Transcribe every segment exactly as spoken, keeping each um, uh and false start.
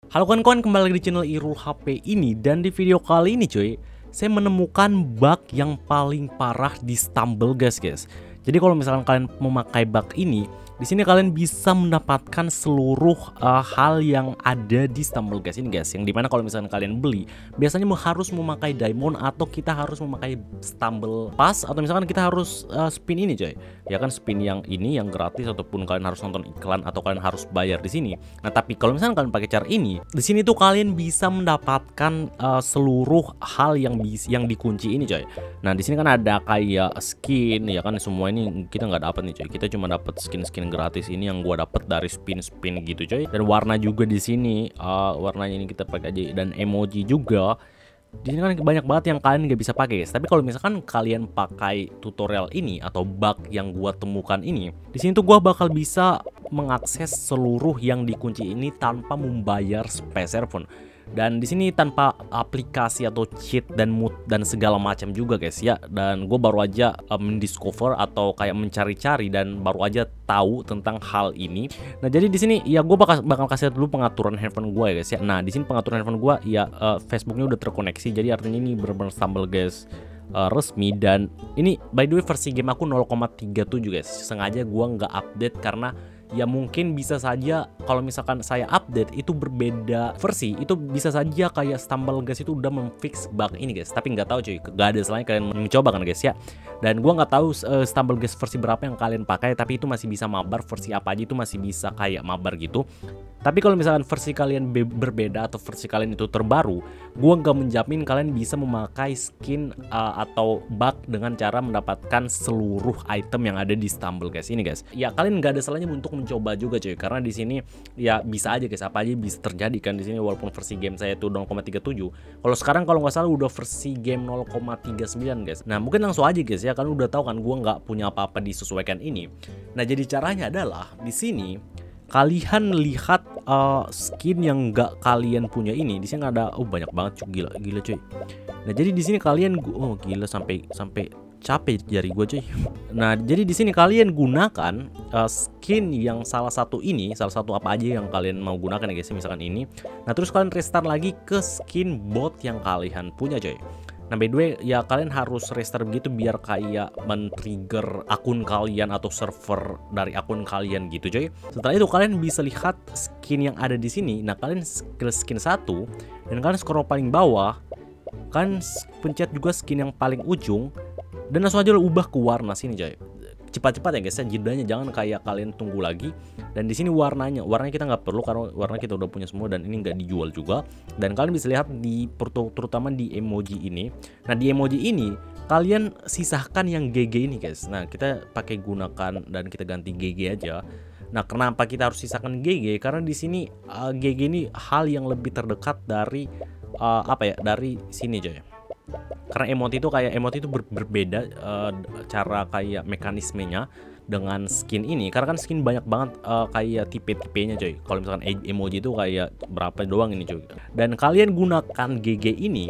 Halo kawan-kawan, kembali lagi di channel Irul H P ini. Dan di video kali ini cuy, saya menemukan bug yang paling parah di Stumble guys guys. Jadi kalau misalkan kalian memakai bug ini, di sini kalian bisa mendapatkan seluruh uh, hal yang ada di Stumble guys ini guys. Yang dimana kalau misalkan kalian beli, biasanya harus memakai diamond atau kita harus memakai Stumble Pass, atau misalkan kita harus uh, spin ini coy. Ya kan, spin yang ini yang gratis, ataupun kalian harus nonton iklan atau kalian harus bayar di sini. Nah, tapi kalau misalkan kalian pakai cara ini, di sini tuh kalian bisa mendapatkan uh, seluruh hal yang bis yang dikunci ini coy. Nah, di sini kan ada kayak skin, ya kan, semua ini kita nggak dapat nih coy. Kita cuma dapat skin-skin gratis ini yang gua dapat dari spin-spin gitu coy. Dan warna juga di sini, uh, warnanya ini kita pakai aja, dan emoji juga. Di sini kan banyak banget yang kalian nggak bisa pakai guys. Tapi kalau misalkan kalian pakai tutorial ini atau bug yang gua temukan ini, di sini tuh gua bakal bisa mengakses seluruh yang dikunci ini tanpa membayar sepeser pun. Dan di sini tanpa aplikasi atau cheat dan mood dan segala macam juga guys ya. Dan gue baru aja um, mendiscover atau kayak mencari-cari dan baru aja tahu tentang hal ini. Nah, jadi di sini ya gue bakal bakal kasih dulu pengaturan handphone gue ya guys ya. Nah, di sini pengaturan handphone gue ya, uh, Facebooknya udah terkoneksi. Jadi artinya ini benar-benar Stumble guys, uh, resmi. Dan ini by the way versi game aku nol koma tiga tujuh guys. Sengaja gue nggak update karena ya mungkin bisa saja kalau misalkan saya update itu berbeda versi, itu bisa saja kayak Stumble guys itu udah memfix bug ini guys. Tapi nggak tahu cuy, gak ada salahnya kalian mencoba kan guys ya. Dan gua nggak tahu uh, Stumble guys versi berapa yang kalian pakai, tapi itu masih bisa mabar. Versi apa aja itu masih bisa kayak mabar gitu. Tapi kalau misalkan versi kalian berbeda atau versi kalian itu terbaru, gua nggak menjamin kalian bisa memakai skin uh, atau bug dengan cara mendapatkan seluruh item yang ada di Stumble guys ini guys. Ya kalian nggak ada salahnya untuk mencoba juga cuy, karena di sini ya bisa aja guys, apa aja bisa terjadi kan di sini. Walaupun versi game saya itu nol koma tiga tujuh, kalau sekarang kalau nggak salah udah versi game nol koma tiga sembilan guys. Nah, mungkin langsung aja guys ya, kan udah tahu kan gua nggak punya apa-apa disesuaikan ini. Nah, jadi caranya adalah di sini kalian lihat uh, skin yang nggak kalian punya ini. Di sini ada oh banyak banget cuy, gila gila cuy. Nah, jadi di sini kalian oh gila sampai sampai capek jari gue cuy. Nah, jadi di sini kalian gunakan uh, skin yang salah satu ini, salah satu apa aja yang kalian mau gunakan ya guys, misalkan ini. Nah, terus kalian restart lagi ke skin bot yang kalian punya coy. Nah, by the way ya kalian harus restart begitu biar kayak men-trigger akun kalian atau server dari akun kalian gitu coy. Setelah itu kalian bisa lihat skin yang ada di sini. Nah, kalian ke skin satu dan kalian scroll paling bawah, kalian pencet juga skin yang paling ujung. Dan langsung aja lo ubah ke warna sini coy. Cepat-cepat ya guys ya, jedanya jangan kayak kalian tunggu lagi. Dan di sini warnanya, warnanya kita nggak perlu karena warna kita udah punya semua dan ini nggak dijual juga. Dan kalian bisa lihat di terutama di emoji ini. Nah, di emoji ini kalian sisahkan yang G G ini guys. Nah, kita pakai gunakan dan kita ganti G G aja. Nah, kenapa kita harus sisahkan G G? Karena di sini uh, G G ini hal yang lebih terdekat dari uh, apa ya? Dari sini coy. Karena emot itu kayak emot itu ber berbeda uh, cara kayak mekanismenya dengan skin ini. Karena kan skin banyak banget uh, kayak tipe-tipenya coy. Kalau misalkan emoji itu kayak berapa doang ini coy. Dan kalian gunakan G G ini,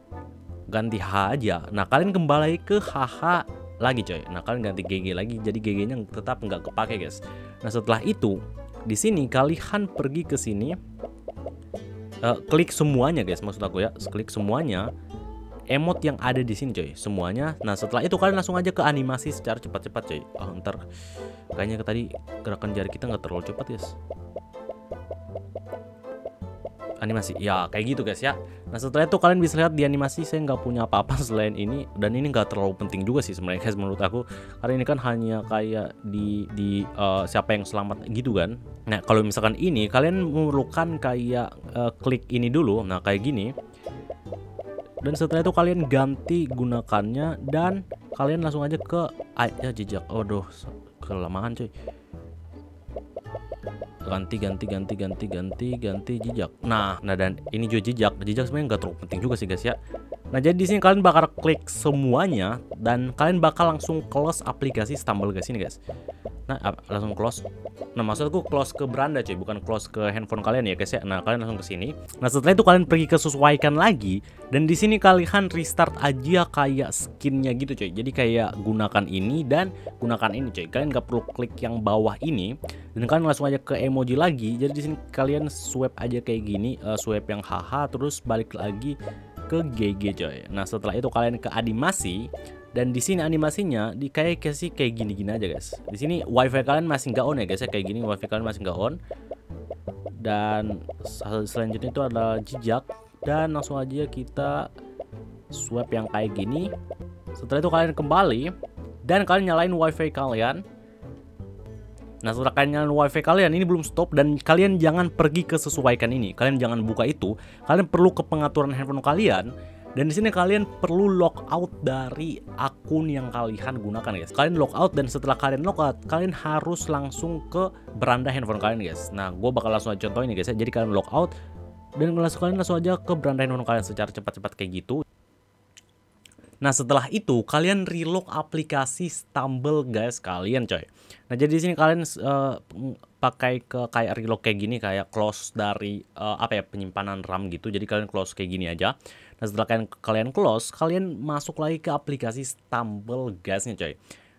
ganti H aja. Nah, kalian kembali ke H H lagi coy. Nah, kalian ganti G G lagi, jadi G G-nya tetap nggak kepake guys. Nah, setelah itu di sini kalian pergi ke sini, uh, klik semuanya guys, maksud aku ya, klik semuanya emot yang ada di sini coy, semuanya. Nah, setelah itu kalian langsung aja ke animasi secara cepat-cepat coy. Oh, ntar kayaknya tadi gerakan jari kita nggak terlalu cepat guys. Animasi ya kayak gitu guys ya. Nah, setelah itu kalian bisa lihat di animasi saya nggak punya apa-apa selain ini, dan ini nggak terlalu penting juga sih sebenarnya guys menurut aku, karena ini kan hanya kayak di di uh, siapa yang selamat gitu kan. Nah, kalau misalkan ini kalian memerlukan kayak uh, klik ini dulu. Nah, kayak gini. Dan setelah itu kalian ganti gunakannya dan kalian langsung aja ke ya jejak. Aduh, kelamaan cuy. Ganti ganti ganti ganti ganti ganti jejak. Nah, nah dan ini juga jejak. Jejak sebenarnya nggak terlalu penting juga sih guys ya. Nah, jadi di sini kalian bakal klik semuanya dan kalian bakal langsung close aplikasi Stumble guys ini guys. Nah, langsung close. Nah, maksudku close ke beranda cuy, bukan close ke handphone kalian ya guys ya. Nah, kalian langsung ke sini. Nah, setelah itu kalian pergi ke sesuaikan lagi, dan di sini kalian restart aja kayak skinnya gitu cuy. Jadi kayak gunakan ini dan gunakan ini cuy. Kalian nggak perlu klik yang bawah ini, dan kalian langsung aja ke emoji lagi. Jadi di sini kalian swipe aja kayak gini, uh, swipe yang haha, terus balik lagi ke G G coy. Nah, setelah itu kalian ke animasi. Dan di sini animasinya di kayak kasih kayak gini-gini aja guys. Di sini wifi kalian masih nggak on ya guys ya, kayak gini wifi kalian masih nggak on. Dan selanjutnya itu adalah jejak, dan langsung aja kita swipe yang kayak gini. Setelah itu kalian kembali dan kalian nyalain wifi kalian. Nah, setelah kalian nyalain wifi kalian, ini belum stop, dan kalian jangan pergi ke sesuaikan ini. Kalian jangan buka itu. Kalian perlu ke pengaturan handphone kalian. Dan di sini kalian perlu logout dari akun yang kalian gunakan guys. Kalian logout, dan setelah kalian logout, kalian harus langsung ke beranda handphone kalian guys. Nah, gue bakal langsung aja contohin nih guys ya. Jadi kalian logout, dan langsung kalian langsung aja ke beranda handphone kalian secara cepat-cepat kayak gitu. Nah, setelah itu kalian reload aplikasi Stumble guys kalian coy. Nah, jadi di sini kalian uh, pakai ke kayak reload kayak gini, kayak close dari uh, apa ya, penyimpanan RAM gitu. Jadi kalian close kayak gini aja. Nah, setelah kalian kalian close, kalian masuk lagi ke aplikasi Stumble guys nih coy.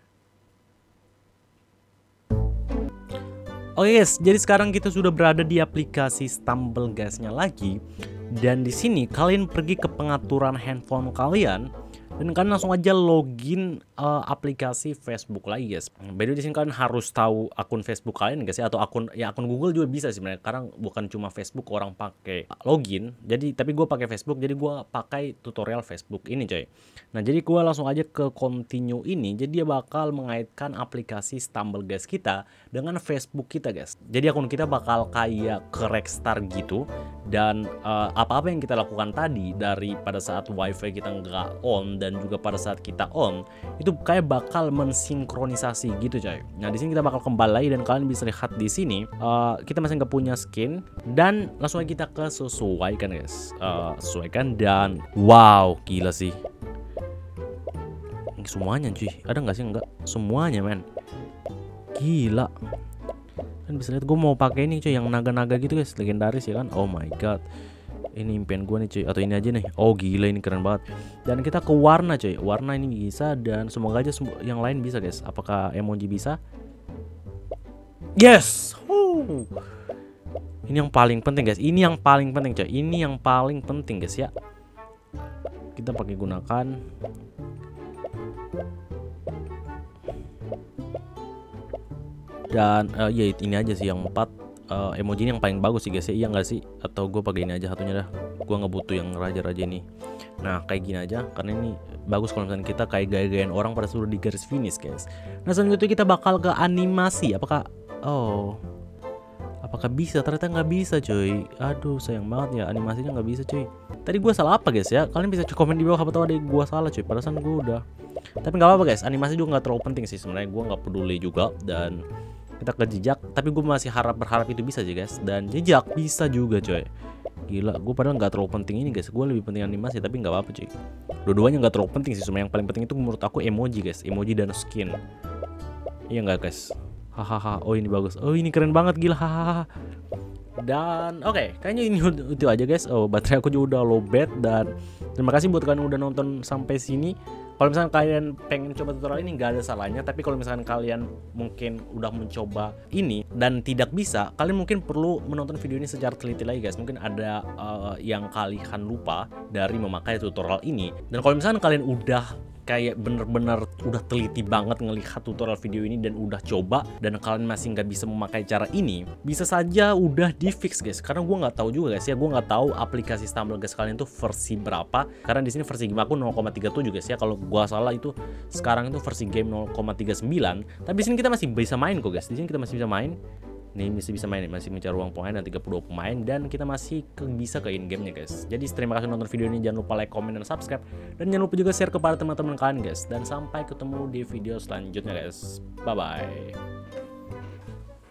Oke guys, jadi sekarang kita sudah berada di aplikasi Stumble guysnya lagi. Dan di sini kalian pergi ke pengaturan handphone kalian. Dan kalian langsung aja login uh, aplikasi Facebook lagi guys. By the way, di sini kalian harus tahu akun Facebook kalian guys ya, atau akun ya akun Google juga bisa sebenarnya. Karena bukan cuma Facebook orang pakai login. Jadi tapi gue pakai Facebook, jadi gue pakai tutorial Facebook ini coy. Nah, jadi gue langsung aja ke continue ini. Jadi dia bakal mengaitkan aplikasi Stumble guys kita dengan Facebook kita guys. Jadi akun kita bakal kayak ke restart gitu. Dan apa-apa uh, yang kita lakukan tadi dari pada saat wifi kita nggak on dan juga pada saat kita on, itu kayak bakal mensinkronisasi gitu coy. Nah, di sini kita bakal kembali lagi, dan kalian bisa lihat di sini uh, kita masih nggak punya skin, dan langsung aja kita ke sesuaikan guys. Uh, sesuaikan, dan wow, gila sih. Semuanya cuy, ada nggak sih? Nggak semuanya men, gila. Kan bisa lihat gue mau pakai ini cuy, yang naga-naga gitu guys, legendaris ya kan. Oh my god, ini impian gue nih cuy. Atau ini aja nih. Oh gila, ini keren banget. Dan kita ke warna cuy, warna ini bisa, dan semoga aja yang lain bisa guys. Apakah emoji bisa? Yes. Huh. Ini yang paling penting guys, ini yang paling penting coy, ini yang paling penting guys ya. Kita pakai gunakan. Dan uh, ya ini aja sih yang empat uh, emoji ini yang paling bagus sih guys ya, iya nggak sih? Atau gue pakai ini aja satunya dah, gue nggak butuh yang raja-raja ini. Nah, kayak gini aja, karena ini bagus kalau misalnya kita kayak gaya-gayaan orang pada sudah di garis finish guys. Nah, selanjutnya kita bakal ke animasi. Apakah oh apakah bisa? Ternyata nggak bisa cuy. Aduh, sayang banget ya, animasinya nggak bisa cuy. Tadi gue salah apa guys ya? Kalian bisa komen di bawah apa tahu ada gue salah cuy. Padahal gue udah. Tapi nggak apa-apa guys, animasi juga nggak terlalu penting sih sebenarnya, gue nggak peduli juga. Dan kita ke jejak, tapi gue masih harap berharap itu bisa sih guys. Dan jejak bisa juga coy. Gila, gue padahal nggak terlalu penting ini guys, gue lebih penting animasi, tapi nggak apa-apa cuy. Dua-duanya nggak terlalu penting sih, cuma yang paling penting itu menurut aku emoji guys, emoji dan skin. Iya nggak guys? Hahaha, oh ini bagus, oh ini keren banget, gila, hahaha. Dan oke, okay, kayaknya ini itu aja guys. Oh, baterai aku juga udah low bat. Dan terima kasih buat kalian yang udah nonton sampai sini. Kalau misalkan kalian pengen coba tutorial ini nggak ada salahnya. Tapi kalau misalkan kalian mungkin udah mencoba ini dan tidak bisa, kalian mungkin perlu menonton video ini secara teliti lagi guys. Mungkin ada uh, yang kalian lupa dari memakai tutorial ini. Dan kalau misalkan kalian udah kayak bener-bener udah teliti banget ngelihat tutorial video ini dan udah coba, dan kalian masih nggak bisa memakai cara ini, bisa saja udah di fix guys. Karena gue nggak tahu juga guys ya, gue nggak tahu aplikasi Stumble guys kalian tuh versi berapa. Karena di sini versi game aku nol koma tiga tujuh guys ya. Kalau gue salah itu sekarang itu versi game nol koma tiga sembilan. Tapi di sini kita masih bisa main kok guys. Di sini kita masih bisa main. Nih masih bisa main, masih mencari ruang pemain dan tiga puluh dua pemain, dan kita masih ke, bisa ke in game-nya guys. Jadi terima kasih nonton video ini, jangan lupa like, comment, dan subscribe, dan jangan lupa juga share kepada teman-teman kalian guys. Dan sampai ketemu di video selanjutnya guys. Bye bye.